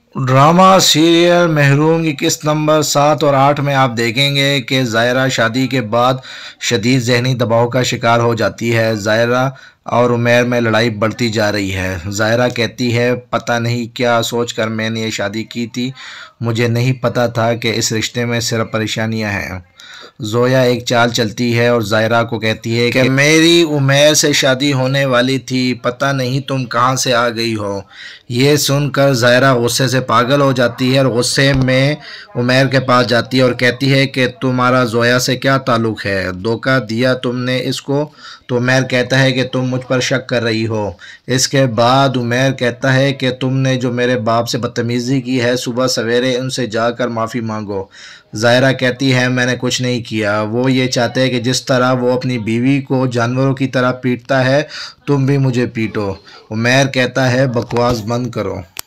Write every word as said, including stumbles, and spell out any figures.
Drama serial महरूम की किस्त नंबर सात और आठ में आप देखेंगे कि ज़ायरा शादी के बाद शदीद ज़हनी दबाव का शिकार हो जाती है। ज़ायरा और उमैर में लड़ाई बढ़ती जा रही है। ज़ायरा कहती है, पता नहीं क्या सोचकर मैंने ये शादी की थी, मुझे नहीं पता था कि इस रिश्ते में सिर्फ परेशानियां हैं। जोया एक चाल चलती है और ज़ायरा को कहती है कि मेरी उमैर से शादी होने वाली थी, पता नहीं तुम कहाँ से आ गई हो। ये सुनकर ज़ायरा गुस्से से पागल हो जाती है और गुस्से में उमैर के पास जाती है और कहती है कि तुम्हारा जोया से क्या ताल्लुक़ है, धोखा दिया तुमने इसको। तो उमैर कहता है कि तुम मुझ पर शक कर रही हो। इसके बाद उमैर कहता है कि तुमने जो मेरे बाप से बदतमीज़ी की है, सुबह सवेरे उनसे जाकर माफ़ी मांगो। ज़ायरा कहती है, मैंने कुछ नहीं किया। वो ये चाहते हैं कि जिस तरह वो अपनी बीवी को जानवरों की तरह पीटता है, तुम भी मुझे पीटो। उमैर कहता है, बकवास बंद करो।